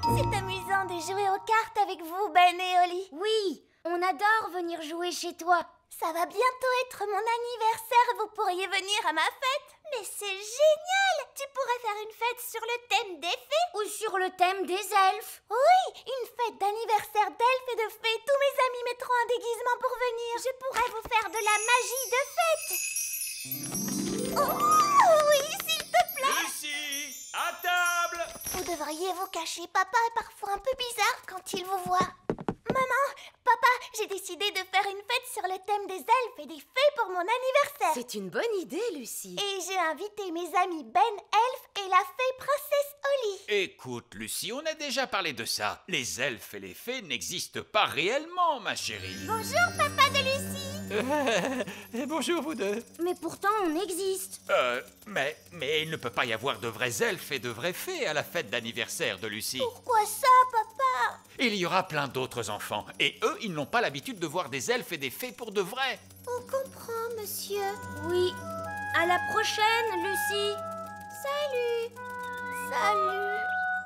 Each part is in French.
C'est amusant de jouer aux cartes avec vous, Ben et Oli. Oui, on adore venir jouer chez toi. Ça va bientôt être mon anniversaire, vous pourriez venir à ma fête. Mais c'est génial! Tu pourrais faire une fête sur le thème des fées. Ou sur le thème des elfes. Oui, une fête d'anniversaire d'elfes et de fées. Tous mes amis mettront un déguisement pour venir. Je pourrais vous faire de la magie de fête. Oh, oui, s'il te plaît. Lucie, à table. Vous devriez vous cacher. Papa est parfois un peu bizarre quand il vous voit. Maman, papa, j'ai décidé de faire une fête sur le thème des elfes et des fées pour mon anniversaire. C'est une bonne idée, Lucie. Et j'ai invité mes amis Ben Elfe et la fée princesse Oli. Écoute, Lucie, on a déjà parlé de ça. Les elfes et les fées n'existent pas réellement, ma chérie. Bonjour, papa de Lucie. Bonjour, vous deux. Mais pourtant, on existe. Mais il ne peut pas y avoir de vrais elfes et de vraies fées à la fête d'anniversaire de Lucie. Pourquoi ça, papa? Il y aura plein d'autres enfants. Et eux, ils n'ont pas l'habitude de voir des elfes et des fées pour de vrai. On comprend, monsieur. Oui. À la prochaine, Lucie. Salut. Salut.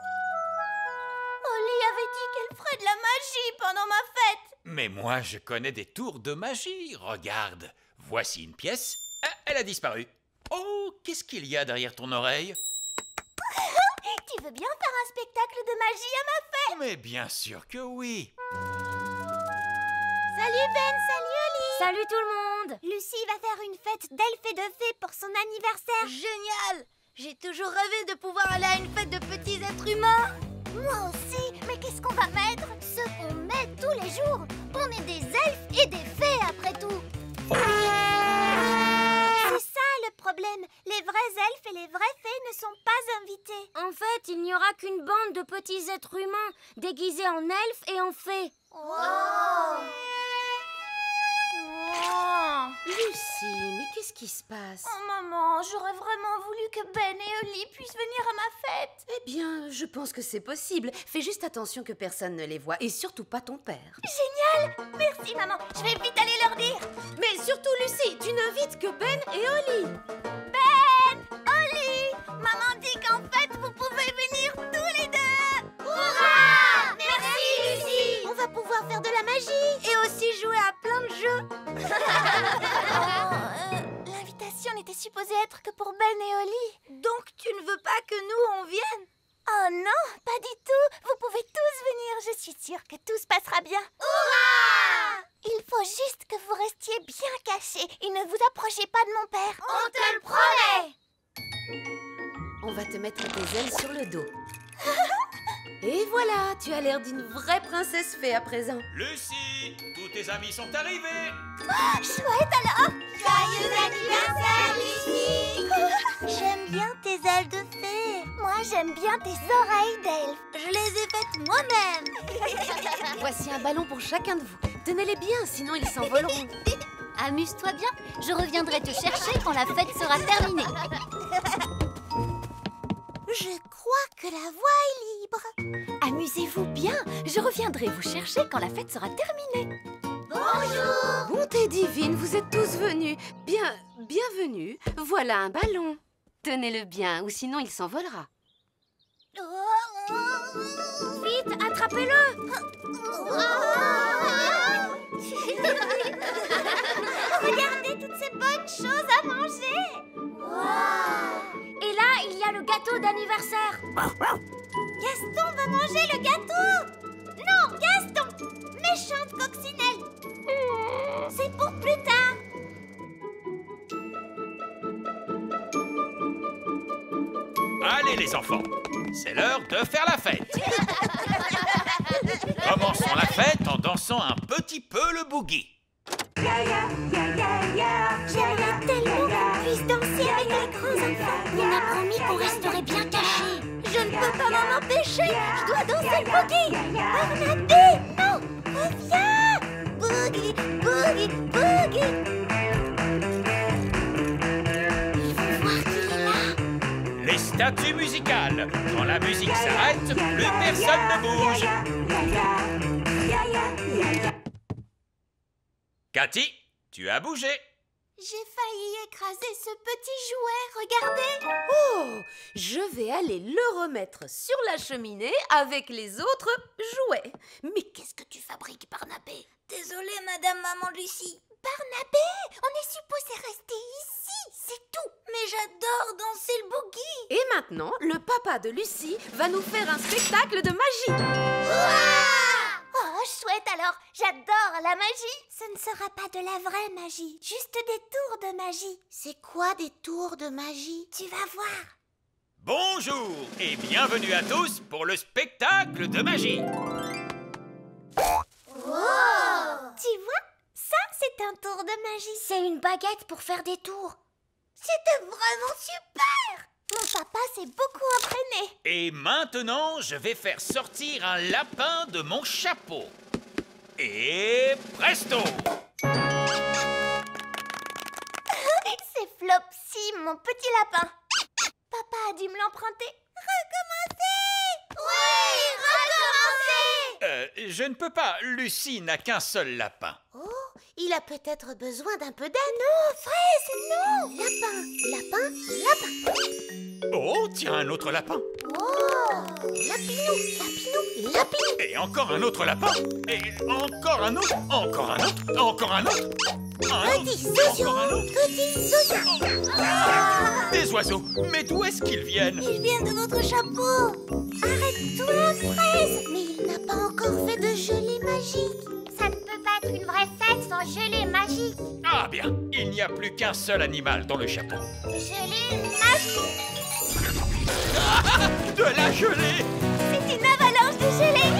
Oli avait dit qu'elle ferait de la magie pendant ma fête. Mais moi, je connais des tours de magie. Regarde, voici une pièce. Ah, elle a disparu. Oh, qu'est-ce qu'il y a derrière ton oreille? Tu veux bien faire un spectacle de magie à ma fête? Mais bien sûr que oui. Salut Ben, salut Oli. Salut tout le monde. Lucie va faire une fête d'elfes et de fées pour son anniversaire. Génial. J'ai toujours rêvé de pouvoir aller à une fête de petits êtres humains. Moi aussi, mais qu'est-ce qu'on va mettre? Ce qu'on met tous les jours. On est des elfes et des fées après tout. C'est ça le problème. Les vrais elfes et les vraies fées ne sont pas invités. En fait, il n'y aura qu'une bande de petits êtres humains déguisés en elfes et en fées. Oh. Lucie, mais qu'est-ce qui se passe? Oh maman, j'aurais vraiment voulu que Ben et Oli puissent venir à ma fête. Eh bien, je pense que c'est possible. Fais juste attention que personne ne les voie, et surtout pas ton père. Génial. Merci maman, je vais vite aller leur dire. Mais surtout, Lucie, tu n'invites que Ben et Oli. Ben, Oli, maman dit qu'en fait vous pouvez venir tous les deux. Hurrah! Merci Lucie. On va pouvoir faire de la magie Et aussi jouer à plein de jeux. L'invitation n'était supposée être que pour Ben et Oli. Donc tu ne veux pas que nous on vienne? Oh non, pas du tout. Vous pouvez tous venir. Je suis sûre que tout se passera bien. Hurrah! Il faut juste que vous restiez bien cachés et ne vous approchez pas de mon père. On te le promet. On va te mettre tes ailes sur le dos. Et voilà, tu as l'air d'une vraie princesse fée à présent. Lucie, tous tes amis sont arrivés. Chouette alors. Joyeux anniversaire, Lucie. J'aime bien tes ailes de fée. Moi, j'aime bien tes oreilles d'elfe. Je les ai faites moi-même. Voici un ballon pour chacun de vous. Tenez-les bien, sinon ils s'envoleront. Amuse-toi bien, je reviendrai te chercher quand la fête sera terminée. Je crois que la voie est libre. Amusez-vous bien, je reviendrai vous chercher quand la fête sera terminée. Bonjour. Bonté divine, vous êtes tous venus. Bienvenue. Voilà un ballon. Tenez-le bien, ou sinon il s'envolera. Vite, attrapez-le. Regardez toutes ces bonnes choses à manger. Et là, il y a le gâteau d'anniversaire. Gaston va manger le gâteau. Non, Gaston, méchante coccinelle. C'est pour plus tard. Allez les enfants, c'est l'heure de faire la fête. Commençons la fête en dansant un petit peu le boogie. J'aimerais tellement qu'on puisse danser avec les grands enfants. On a promis qu'on resterait bien cachés. Je ne peux pas m'en empêcher. Je dois danser le boogie. Barnaby, non, reviens. Boogie, boogie, boogie. Ils vont voir qu'il est là. Les statues musicales. Quand la musique s'arrête, plus personne ne bouge. Cathy, tu as bougé. J'ai failli écraser ce petit jouet, regardez. Oh, je vais aller le remettre sur la cheminée avec les autres jouets. Mais qu'est-ce que tu fabriques, Barnabé? Désolée, Madame Maman Lucie. Barnabé, on est supposé rester ici, c'est tout. Mais j'adore danser le boogie. Et maintenant, le papa de Lucie va nous faire un spectacle de magie. Oh, chouette alors, j'adore la magie. Ce ne sera pas de la vraie magie, juste des tours de magie. C'est quoi des tours de magie? Tu vas voir. Bonjour et bienvenue à tous pour le spectacle de magie. Tu vois, ça c'est un tour de magie. C'est une baguette pour faire des tours. C'était vraiment super. Mon papa s'est beaucoup entraîné. Et maintenant, je vais faire sortir un lapin de mon chapeau. Et presto! C'est Flopsy, mon petit lapin. Papa a dû me l'emprunter. Recommencer! Oui, recommencer! Je ne peux pas, Lucie n'a qu'un seul lapin. Oh, il a peut-être besoin d'un peu d'aide. Non, Fraise, non! Lapin, lapin, lapin. Oh, tiens, un autre lapin. Oh! Lapinou, lapinou, lapinou. Et encore un autre lapin. Et encore un autre. Encore un autre. Encore un autre. Petit zozo, Encore un autre. petit zozo. Des oiseaux. Mais d'où est-ce qu'ils viennent? Il vient de votre chapeau. Arrête-toi, Fraise. Mais il n'a pas encore fait de gelée magique. Ça ne peut pas être une vraie fête sans gelée magique. Ah bien, il n'y a plus qu'un seul animal dans le chapeau. Gelée magique. Ah, de la gelée! C'est une avalanche de gelée.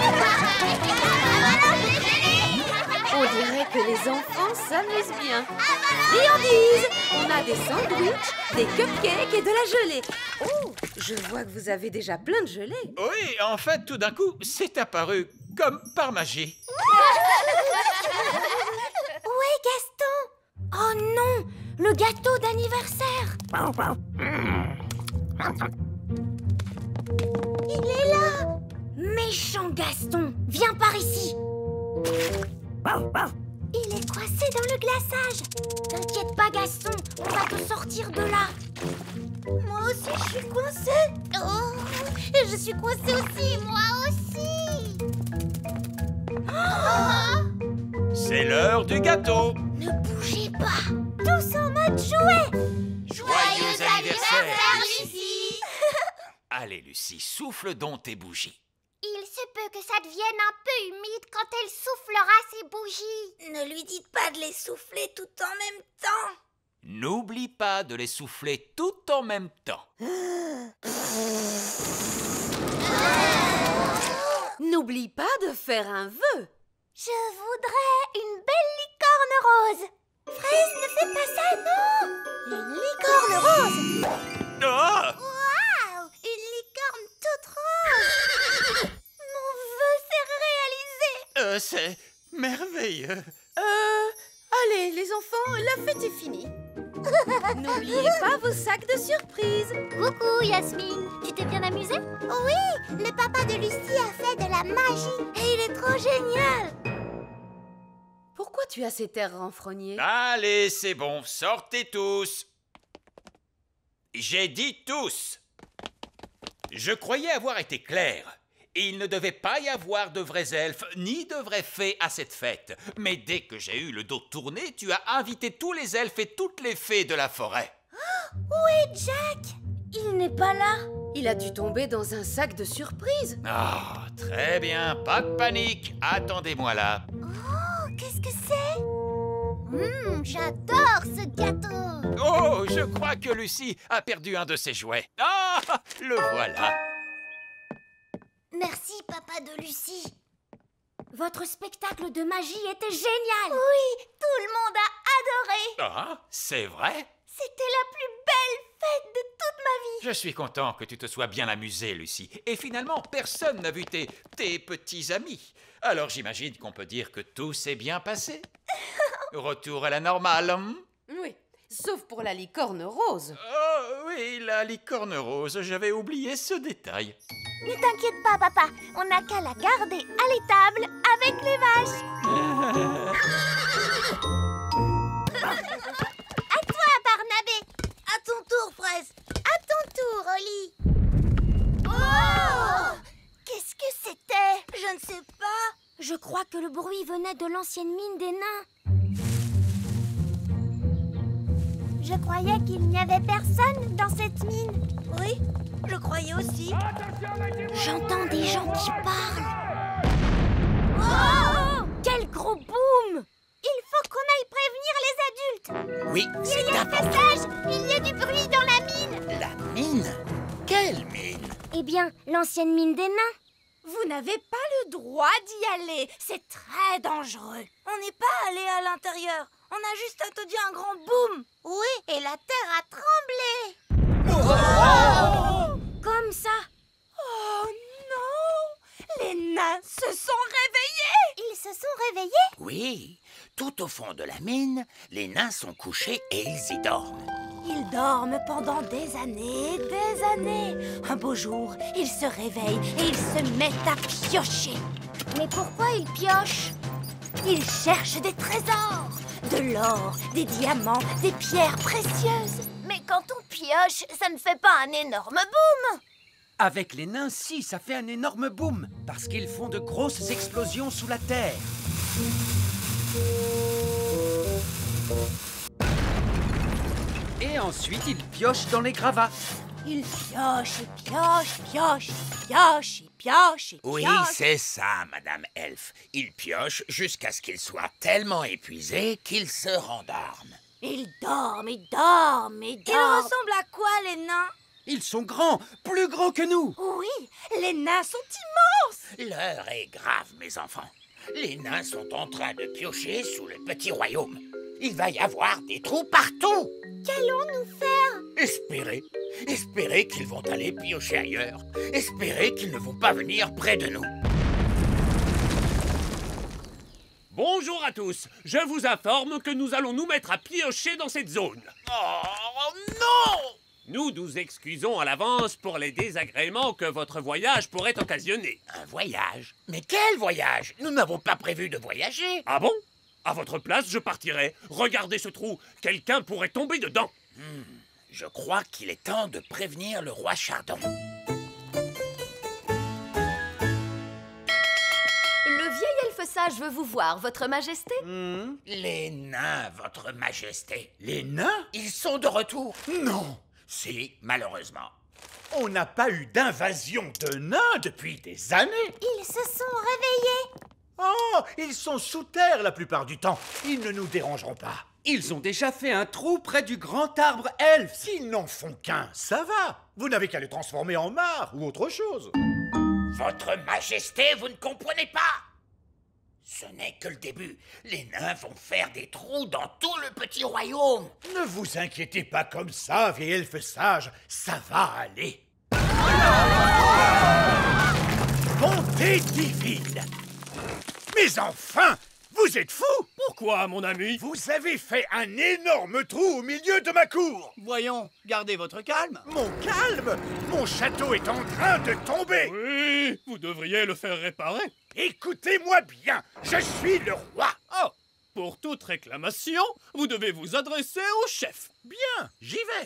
On dirait que les enfants s'amusent bien. Friandises! On a des sandwichs, des cupcakes et de la gelée. Oh, je vois que vous avez déjà plein de gelée. Oui, en fait, tout d'un coup, c'est apparu comme par magie. Où est Gaston? Oh non, le gâteau d'anniversaire. Il est là. Méchant Gaston, viens par ici. Il est coincé dans le glaçage. T'inquiète pas Gaston, on va te sortir de là. Moi aussi, je suis coincée. Oh, et je suis coincée aussi. Moi aussi. C'est l'heure du gâteau. Ne bougez pas. Tous en mode jouet. Joyeux anniversaire, Lucie. Allez, Lucie, souffle donc tes bougies. Il se peut que ça devienne un peu humide quand elle soufflera ses bougies. Ne lui dites pas de les souffler tout en même temps. N'oublie pas de les souffler tout en même temps. N'oublie pas de faire un vœu. Je voudrais une belle licorne rose. Fraise, ne fais pas ça, non. Une licorne rose. Ah! Waouh, une licorne toute rose. Mon vœu s'est réalisé. C'est merveilleux. Allez, les enfants, la fête est finie. N'oubliez pas vos sacs de surprise. Coucou Yasmine, tu t'es bien amusée? Oui, le papa de Lucie a fait de la magie et il est trop génial. Pourquoi tu as cet air renfrogné? Allez, c'est bon, sortez tous. J'ai dit tous. Je croyais avoir été clair. Il ne devait pas y avoir de vrais elfes ni de vraies fées à cette fête. Mais dès que j'ai eu le dos tourné, tu as invité tous les elfes et toutes les fées de la forêt. Où est Jack? Il n'est pas là. Il a dû tomber dans un sac de surprise. Ah, très bien, pas de panique. Attendez-moi là. Oh, qu'est-ce que c'est? J'adore ce gâteau. Oh, je crois que Lucie a perdu un de ses jouets. Ah, le voilà. Merci, papa de Lucie. Votre spectacle de magie était génial. Oui, tout le monde a adoré. Ah, c'est vrai? C'était la plus belle fête de toute ma vie. Je suis content que tu te sois bien amusée, Lucie. Et finalement, personne n'a vu tes petits amis. Alors j'imagine qu'on peut dire que tout s'est bien passé. Retour à la normale. Oui, sauf pour la licorne rose. Oh oui, la licorne rose, j'avais oublié ce détail. Ne t'inquiète pas, papa. On n'a qu'à la garder à l'étable avec les vaches. fraise. À ton tour, Oli. Oh! Qu'est-ce que c'était? Je ne sais pas. Je crois que le bruit venait de l'ancienne mine des nains. Je croyais qu'il n'y avait personne dans cette mine. Oui, je croyais aussi. J'entends des gens qui parlent. Oh! Quel gros boom! Il faut qu'on aille prévenir les adultes. Oui, c'est Il y a un important. passage. Il y a du bruit dans la mine. La mine? Quelle mine? Eh bien, l'ancienne mine des nains. Vous n'avez pas le droit d'y aller. C'est très dangereux. On n'est pas allé à l'intérieur. On a juste entendu un grand boom. Oui, et la terre a tremblé. Comme ça. Oh non! Les nains se sont réveillés. Ils se sont réveillés? Oui, tout au fond de la mine, les nains sont couchés et ils y dorment. Ils dorment pendant des années, des années. Un beau jour, ils se réveillent et ils se mettent à piocher. Mais pourquoi ils piochent? Ils cherchent des trésors, de l'or, des diamants, des pierres précieuses. Mais quand on pioche, ça ne fait pas un énorme boom. Avec les nains, si, ça fait un énorme boom, parce qu'ils font de grosses explosions sous la terre. Et ensuite, ils piochent dans les gravats. Ils piochent et piochent, piochent, piochent et piochent et Oui, piochent. c'est ça, Madame Elfe. Ils piochent jusqu'à ce qu'ils soient tellement épuisés qu'ils se rendorment. Ils dorment, ils dorment, ils dorment. Ils ressemblent à quoi, les nains? Ils sont grands, plus grands que nous. Oui, les nains sont immenses. L'heure est grave, mes enfants. Les nains sont en train de piocher sous le petit royaume. Il va y avoir des trous partout. Qu'allons-nous faire? Espérez qu'ils vont aller piocher ailleurs. Espérez qu'ils ne vont pas venir près de nous. Bonjour à tous, je vous informe que nous allons nous mettre à piocher dans cette zone. Oh non! Nous nous excusons à l'avance pour les désagréments que votre voyage pourrait occasionner. Un voyage? Mais quel voyage? Nous n'avons pas prévu de voyager. Ah bon? À votre place, je partirai. Regardez ce trou, quelqu'un pourrait tomber dedans. Je crois qu'il est temps de prévenir le roi Chardon. Le vieil elfe sage veut vous voir, votre majesté. Les nains, votre majesté. Les nains? Ils sont de retour. Non! Si, malheureusement. On n'a pas eu d'invasion de nains depuis des années. Ils se sont réveillés. Oh, ils sont sous terre la plupart du temps. Ils ne nous dérangeront pas. Ils ont déjà fait un trou près du grand arbre elfe. S'ils n'en font qu'un, ça va. Vous n'avez qu'à les transformer en mares ou autre chose. Votre majesté, vous ne comprenez pas. Ce n'est que le début. Les nains vont faire des trous dans tout le petit royaume. Ne vous inquiétez pas comme ça, vieil elfe sage. Ça va aller. Bonté divine! Mais enfin, vous êtes fous! Pourquoi, mon ami? Vous avez fait un énorme trou au milieu de ma cour! Voyons, gardez votre calme. Mon calme! Mon château est en train de tomber! Oui, vous devriez le faire réparer. Écoutez-moi bien, je suis le roi! Oh, pour toute réclamation, vous devez vous adresser au chef. Bien, j'y vais!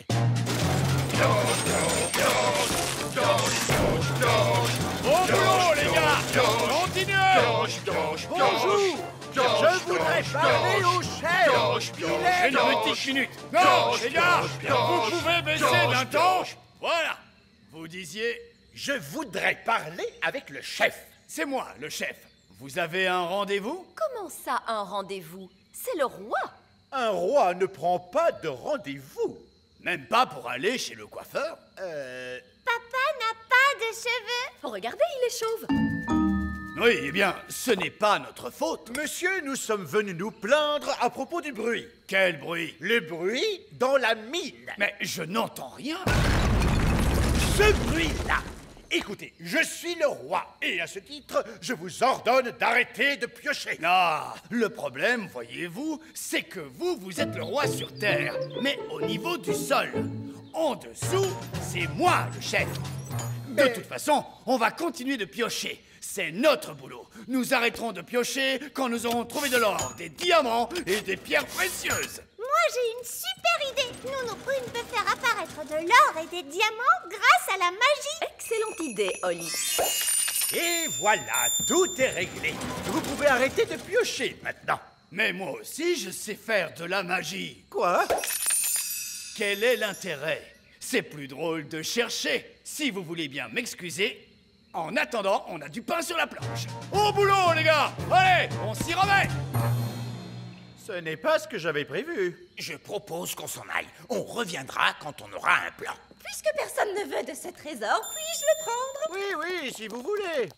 Au boulot, les gars! Continuez! Bonjour! Je voudrais parler au chef! Il est Une dans- petite minute. Non, les gars, vous pouvez baisser d'un ton. Voilà. Vous disiez, Je voudrais parler avec le chef. C'est moi, le chef. Vous avez un rendez-vous? Comment ça, un rendez-vous? C'est le roi. Un roi ne prend pas de rendez-vous. Même pas pour aller chez le coiffeur? Papa n'a pas de cheveux. Regardez, il est chauve. Oui, eh bien, ce n'est pas notre faute. Monsieur, nous sommes venus nous plaindre à propos du bruit. Quel bruit? Le bruit dans la mine. Mais je n'entends rien. Ce bruit-là. Écoutez, je suis le roi et à ce titre, je vous ordonne d'arrêter de piocher. Ah, le problème, voyez-vous, c'est que vous êtes le roi sur Terre, mais au niveau du sol. En dessous, c'est moi le chef. De toute façon, on va continuer de piocher. C'est notre boulot. Nous arrêterons de piocher quand nous aurons trouvé de l'or, des diamants et des pierres précieuses. Moi, j'ai une super idée. Nounou Prune peut faire apparaître de l'or et des diamants grâce à la magie. Excellente idée, Oli. Et voilà, tout est réglé. Vous pouvez arrêter de piocher maintenant. Mais moi aussi, je sais faire de la magie. Quoi? Quel est l'intérêt? C'est plus drôle de chercher. Si vous voulez bien m'excuser. En attendant, on a du pain sur la planche. Au boulot, les gars! Allez, on s'y remet! Ce n'est pas ce que j'avais prévu. Je propose qu'on s'en aille. On reviendra quand on aura un plan. Puisque personne ne veut de ce trésor, puis-je le prendre? Oui, si vous voulez.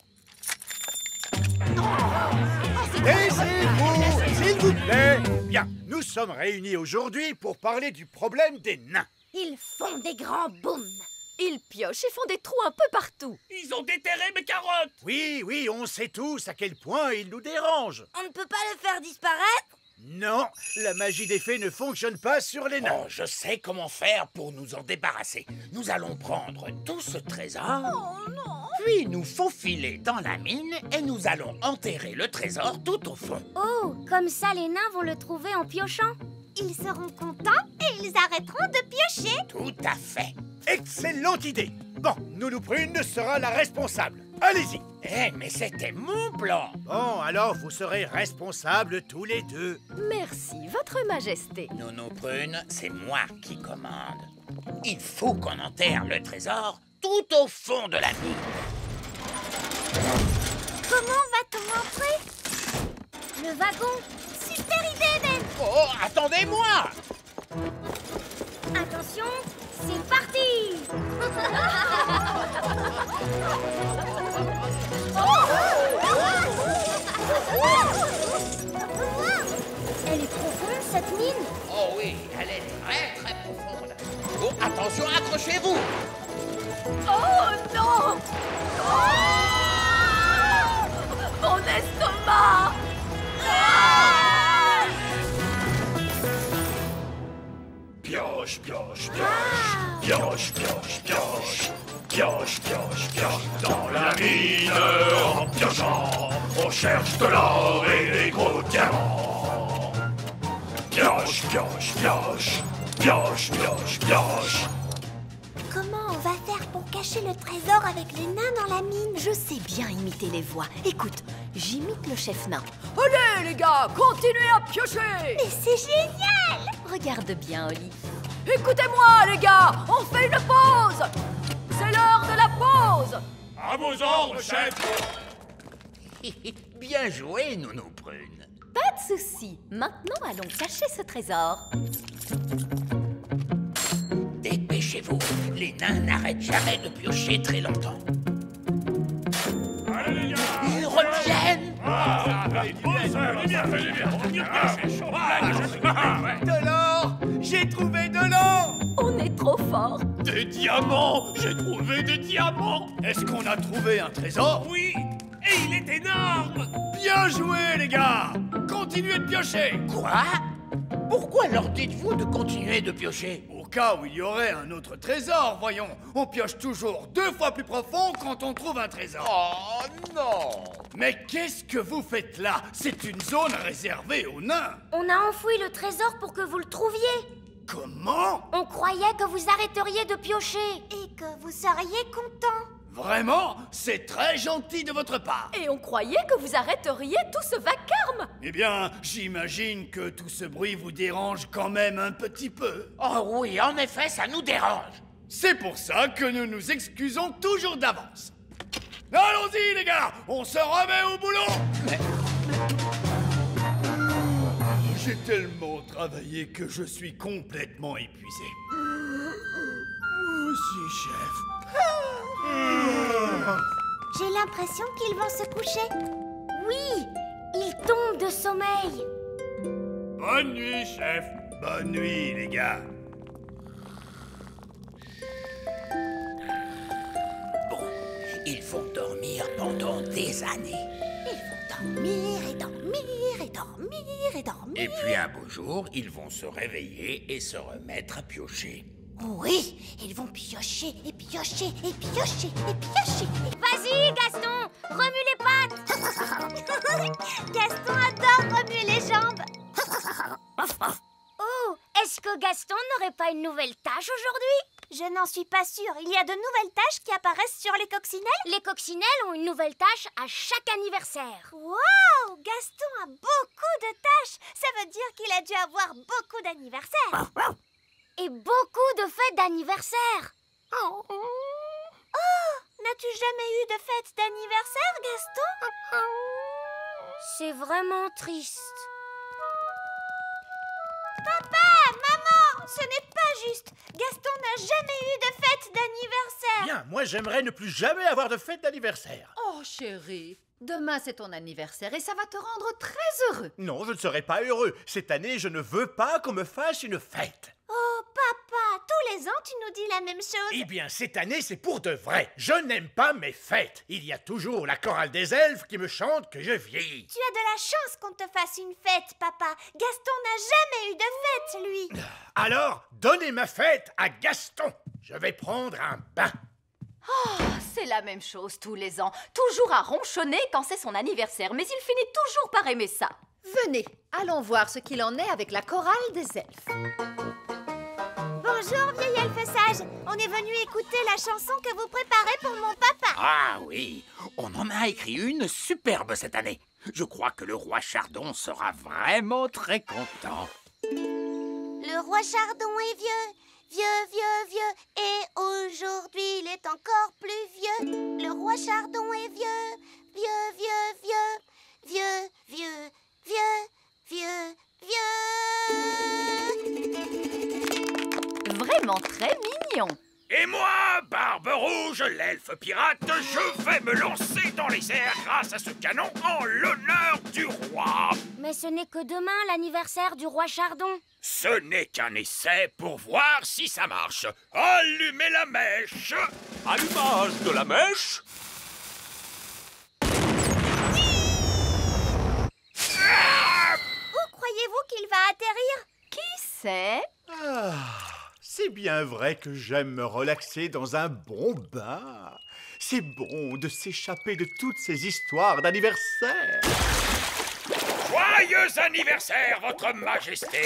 Taisez-vous, s'il vous plaît. Bien, nous sommes réunis aujourd'hui pour parler du problème des nains. Ils font des grands booms. Ils piochent et font des trous un peu partout. Ils ont déterré mes carottes. Oui, on sait tous à quel point ils nous dérangent. On ne peut pas le faire disparaître? Non, la magie des fées ne fonctionne pas sur les nains. Oh, je sais comment faire pour nous en débarrasser. Nous allons prendre tout ce trésor, puis nous faufiler dans la mine et nous allons enterrer le trésor tout au fond. Oh, comme ça les nains vont le trouver en piochant. Ils seront contents et ils arrêteront de piocher. Tout à fait. Excellente idée. Bon, Nounou Prune sera la responsable. Allez-y. Mais c'était mon plan. Bon, alors vous serez responsables tous les deux. Merci, Votre Majesté. Nounou Prune, c'est moi qui commande. Il faut qu'on enterre le trésor tout au fond de la mine. Comment va-t-on entrer? Le wagon. Super idée, Ben. Oh, attendez-moi! Attention, c'est parti. Elle est profonde, cette mine. Oh oui, elle est très très profonde. Oh, attention, accrochez-vous! Oh non! Mon estomac! Pioche, pioche, pioche. Pioche, pioche, pioche. Pioche, pioche, pioche. Dans la mine, en piochant, on cherche de l'or et des gros diamants. Pioche, pioche, pioche. Pioche, pioche, pioche. Comment on va faire pour cacher le trésor avec les nains dans la mine? Je sais bien imiter les voix. Écoute, j'imite le chef nain. Allez, les gars, continuez à piocher! Mais c'est génial! Regarde bien, Oli. Écoutez-moi, les gars, on fait une pause! C'est l'heure de la pause! À vos ordres, chef. Bien joué, Nounou Prune. Pas de souci. Maintenant, allons cacher ce trésor. Dépêchez-vous, les nains n'arrêtent jamais de piocher très longtemps. Allez, les gars. Ils reviennent! De l'or! J'ai trouvé de l'or! On est trop fort. Des diamants! J'ai trouvé des diamants! Est-ce qu'on a trouvé un trésor? Oui! Et il est énorme! Bien joué, les gars! Continuez de piocher! Quoi? Pourquoi leur dites-vous de continuer de piocher? Au cas où il y aurait un autre trésor, voyons. On pioche toujours 2 fois plus profond quand on trouve un trésor. Oh non! Mais qu'est-ce que vous faites là? C'est une zone réservée aux nains. On a enfoui le trésor pour que vous le trouviez. Comment? On croyait que vous arrêteriez de piocher. Et que vous seriez content. Vraiment? C'est très gentil de votre part. Et on croyait que vous arrêteriez tout ce vacarme. Eh bien, j'imagine que tout ce bruit vous dérange quand même un petit peu. Oh oui, en effet, ça nous dérange. C'est pour ça que nous nous excusons toujours d'avance. Allons-y, les gars! On se remet au boulot! J'ai tellement travaillé que je suis complètement épuisé. Aussi, chef. J'ai l'impression qu'ils vont se coucher. Oui, ils tombent de sommeil. Bonne nuit, chef. Bonne nuit, les gars. Bon, ils vont dormir pendant des années. Ils vont dormir et dormir et dormir et dormir. Et puis un beau jour, ils vont se réveiller et se remettre à piocher. Oui, ils vont piocher et piocher et piocher et piocher. Vas-y, Gaston, remue les pattes. Gaston adore remuer les jambes. Oh, Gaston n'aurait pas une nouvelle tâche aujourd'hui? Je n'en suis pas sûre. Il y a de nouvelles tâches qui apparaissent sur les coccinelles? Les coccinelles ont une nouvelle tâche à chaque anniversaire. Wow! Gaston a beaucoup de tâches. Ça veut dire qu'il a dû avoir beaucoup d'anniversaires. Et beaucoup de fêtes d'anniversaire. Oh! N'as-tu jamais eu de fête d'anniversaire, Gaston? C'est vraiment triste. Papa! Maman! Ce n'est pas juste. Gaston n'a jamais eu de fête d'anniversaire. Bien, moi j'aimerais ne plus jamais avoir de fête d'anniversaire. Oh, chérie, demain c'est ton anniversaire et ça va te rendre très heureux. Non, je ne serai pas heureux. Cette année, je ne veux pas qu'on me fasse une fête. Oh, papa, tous les ans, tu nous dis la même chose. Eh bien, cette année, c'est pour de vrai. Je n'aime pas mes fêtes. Il y a toujours la chorale des elfes qui me chante que je vieillis. Tu as de la chance qu'on te fasse une fête, papa. Gaston n'a jamais eu de fête, lui. Alors, donnez ma fête à Gaston. Je vais prendre un bain. Oh, c'est la même chose tous les ans. Toujours à ronchonner quand c'est son anniversaire, mais il finit toujours par aimer ça. Venez, allons voir ce qu'il en est avec la chorale des elfes. Bonjour, vieil elfe sage. On est venu écouter la chanson que vous préparez pour mon papa. Ah oui, on en a écrit une superbe cette année. Je crois que le roi Chardon sera vraiment très content. Le roi Chardon est vieux, vieux, vieux, vieux. Et aujourd'hui, il est encore plus vieux. Le roi Chardon est vieux, vieux, vieux, vieux. Vieux, vieux, vieux, vieux, vieux. Vraiment très mignon. Et moi, Barbe Rouge, l'elfe pirate, je vais me lancer dans les airs grâce à ce canon en l'honneur du roi. Mais ce n'est que demain l'anniversaire du roi Chardon. Ce n'est qu'un essai pour voir si ça marche. Allumez la mèche. Allumage de la mèche. Où croyez-vous qu'il va atterrir? Qui sait? C'est bien vrai que j'aime me relaxer dans un bon bain. C'est bon de s'échapper de toutes ces histoires d'anniversaire. Joyeux anniversaire, votre majesté.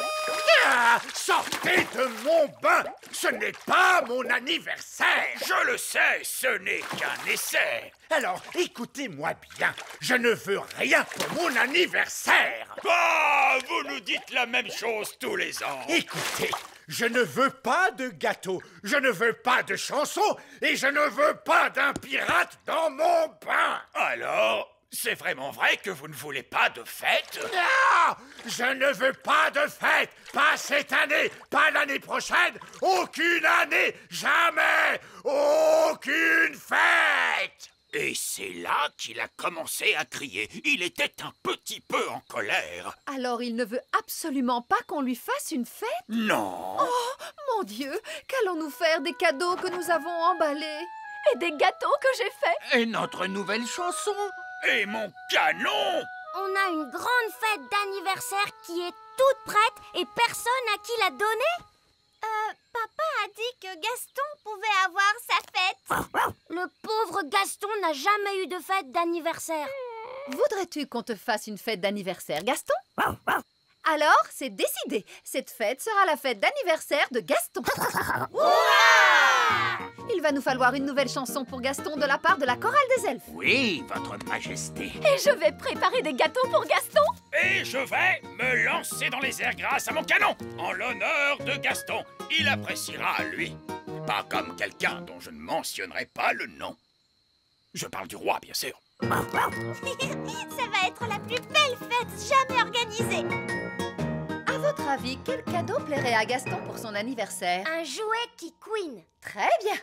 Sortez de mon bain. Ce n'est pas mon anniversaire. Je le sais, ce n'est qu'un essai. Alors, écoutez-moi bien. Je ne veux rien pour mon anniversaire. Ah, vous nous dites la même chose tous les ans. Écoutez, je ne veux pas de gâteau, je ne veux pas de chansons et je ne veux pas d'un pirate dans mon bain. Alors, c'est vraiment vrai que vous ne voulez pas de fête? Non, je ne veux pas de fête. Pas cette année, pas l'année prochaine, aucune année, jamais, aucune fête. Et c'est là qu'il a commencé à crier. Il était un petit peu en colère. Alors il ne veut absolument pas qu'on lui fasse une fête? Non. Oh, mon Dieu, qu'allons-nous faire des cadeaux que nous avons emballés? Et des gâteaux que j'ai faits? Et notre nouvelle chanson. Et mon canon! On a une grande fête d'anniversaire qui est toute prête et personne à qui la donner? Papa a dit que Gaston pouvait avoir sa fête. Le pauvre Gaston n'a jamais eu de fête d'anniversaire. Voudrais-tu qu'on te fasse une fête d'anniversaire, Gaston? Alors, c'est décidé. Cette fête sera la fête d'anniversaire de Gaston. Il va nous falloir une nouvelle chanson pour Gaston de la part de la chorale des elfes. Oui, votre majesté. Et je vais préparer des gâteaux pour Gaston. Et je vais me lancer dans les airs grâce à mon canon, en l'honneur de Gaston. Il appréciera, lui. Pas comme quelqu'un dont je ne mentionnerai pas le nom. Je parle du roi, bien sûr. Ça va être la plus belle fête jamais organisée. À votre avis, quel cadeau plairait à Gaston pour son anniversaire? Un jouet qui couine. Très bien.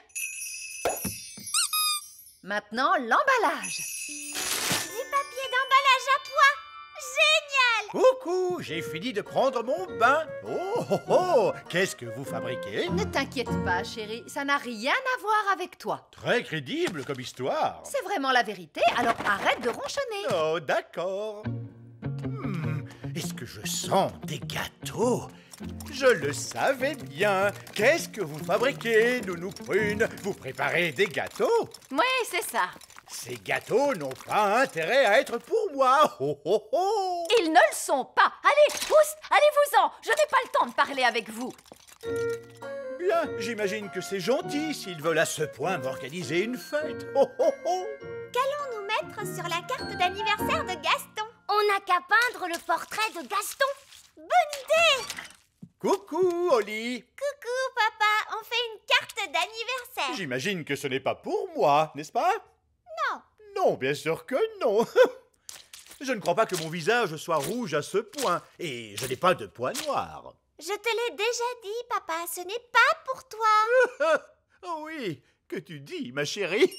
Maintenant, l'emballage. Du papier d'emballage à pois. Génial! Coucou, j'ai fini de prendre mon bain. Oh, oh, oh, qu'est-ce que vous fabriquez? Ne t'inquiète pas, chérie, ça n'a rien à voir avec toi. Très crédible comme histoire. C'est vraiment la vérité, alors arrête de ronchonner. Oh, d'accord. Est-ce que je sens des gâteaux? Je le savais bien. Qu'est-ce que vous fabriquez, Nounou Prune? Vous préparez des gâteaux? Oui, c'est ça. Ces gâteaux n'ont pas intérêt à être pour moi. Oh, oh, oh. Ils ne le sont pas. Allez, tous, allez-vous-en. Je n'ai pas le temps de parler avec vous. Bien, j'imagine que c'est gentil s'ils veulent à ce point m'organiser une fête. Oh, oh, oh. Qu'allons-nous mettre sur la carte d'anniversaire de Gaston? On n'a qu'à peindre le portrait de Gaston. Bonne idée! Coucou, Oli. Coucou, papa. On fait une carte d'anniversaire. J'imagine que ce n'est pas pour moi, n'est-ce pas? Non. Non, bien sûr que non. Je ne crois pas que mon visage soit rouge à ce point. Et je n'ai pas de points noirs. Je te l'ai déjà dit, papa. Ce n'est pas pour toi. Oh oui, que tu dis, ma chérie?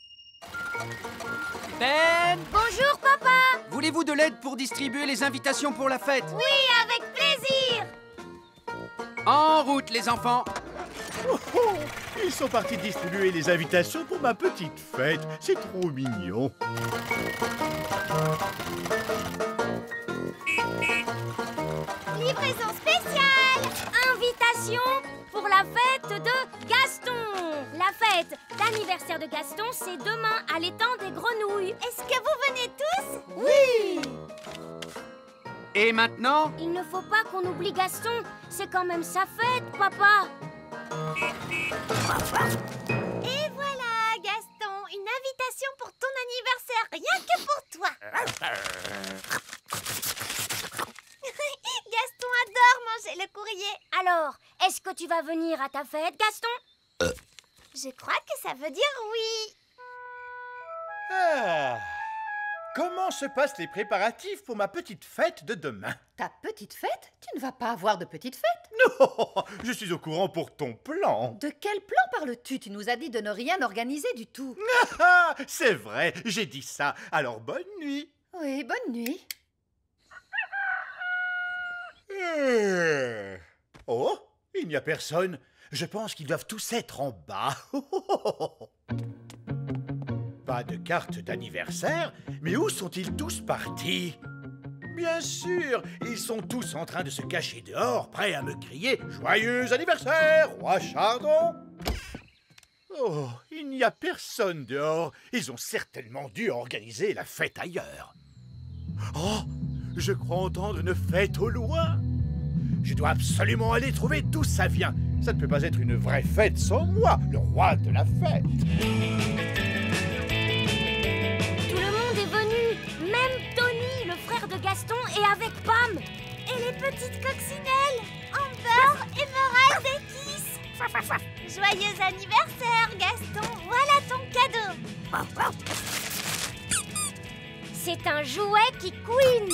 Ben, Bonjour, papa. voulez-vous de l'aide pour distribuer les invitations pour la fête? Oui, avec plaisir. En route, les enfants. Oh, oh, ils sont partis distribuer les invitations pour ma petite fête. C'est trop mignon. Livraison spéciale. Invitation pour la fête de Gaston. La fête d'anniversaire de Gaston, c'est demain à l'étang des Grenouilles. Est-ce que vous venez tous? Oui. Et maintenant? Il ne faut pas qu'on oublie Gaston. C'est quand même sa fête, papa. Et voilà, Gaston. Une invitation pour ton anniversaire. Rien que pour toi. Gaston adore manger le courrier. Alors, est-ce que tu vas venir à ta fête, Gaston? Je crois que ça veut dire oui. Ah. Comment se passent les préparatifs pour ma petite fête de demain? Ta petite fête? Tu ne vas pas avoir de petite fête? Non, je suis au courant pour ton plan. De quel plan parles-tu? Tu nous as dit de ne rien organiser du tout. Ah, c'est vrai, j'ai dit ça. Alors bonne nuit. Oui, bonne nuit. Oh, il n'y a personne. Je pense qu'ils doivent tous être en bas. Pas de carte d'anniversaire, mais où sont-ils tous partis? Bien sûr, ils sont tous en train de se cacher dehors, prêts à me crier « Joyeux anniversaire, roi Chardon !» Oh, il n'y a personne dehors. Ils ont certainement dû organiser la fête ailleurs. Oh, je crois entendre une fête au loin. Je dois absolument aller trouver d'où ça vient. Ça ne peut pas être une vraie fête sans moi, le roi de la fête. Tout le monde est venu. Même Tony, le frère de Gaston, est avec Pam. Et les petites coccinelles, Amber, Emerald et Kiss. Joyeux anniversaire, Gaston. Voilà ton cadeau. C'est un jouet qui couine.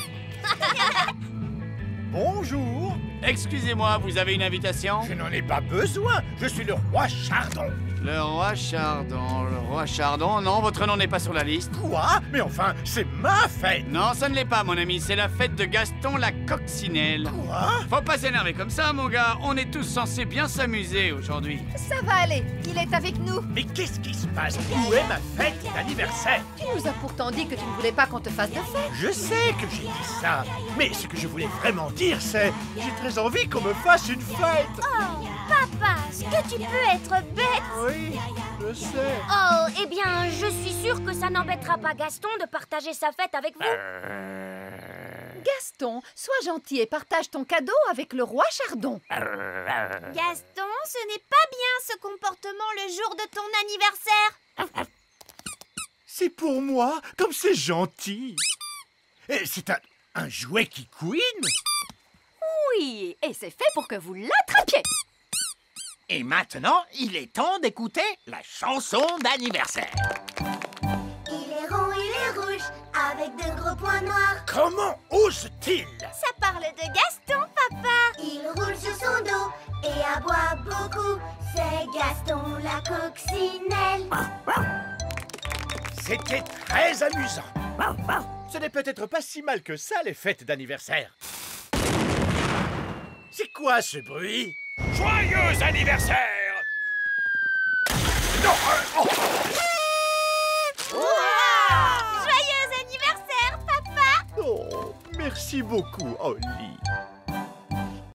Bonjour. Excusez-moi, vous avez une invitation? Je n'en ai pas besoin. Je suis le roi Chardon. Le roi Chardon, le roi Chardon. Non, votre nom n'est pas sur la liste. Quoi? Mais enfin, c'est ma fête. Non, ça ne l'est pas, mon ami. C'est la fête de Gaston la coccinelle. Quoi? Faut pas s'énerver comme ça, mon gars. On est tous censés bien s'amuser aujourd'hui. Ça va aller, il est avec nous. Mais qu'est-ce qui se passe? Où est ma fête d'anniversaire? Tu nous as pourtant dit que tu ne voulais pas qu'on te fasse de fête. Je sais que j'ai dit ça, mais ce que je voulais vraiment dire, c'est... J'ai très envie qu'on me fasse une fête. Oh, papa, est-ce que tu peux être bête? Oui, je sais. Oh, eh bien, je suis sûre que ça n'embêtera pas Gaston de partager sa fête avec vous. Gaston, sois gentil et partage ton cadeau avec le roi Chardon. Gaston, ce n'est pas bien ce comportement le jour de ton anniversaire. C'est pour moi, comme c'est gentil. Et c'est un jouet qui couine? Oui, et c'est fait pour que vous l'attrapiez. Et maintenant, il est temps d'écouter la chanson d'anniversaire. Il est rond, il est rouge, avec de gros points noirs. Comment ose-t-il? Ça parle de Gaston, papa. Il roule sur son dos et aboie beaucoup. C'est Gaston la coccinelle. C'était très amusant. Ce n'est peut-être pas si mal que ça, les fêtes d'anniversaire. C'est quoi ce bruit? Joyeux anniversaire! Non, Joyeux anniversaire, papa. Oh, merci beaucoup, Oli.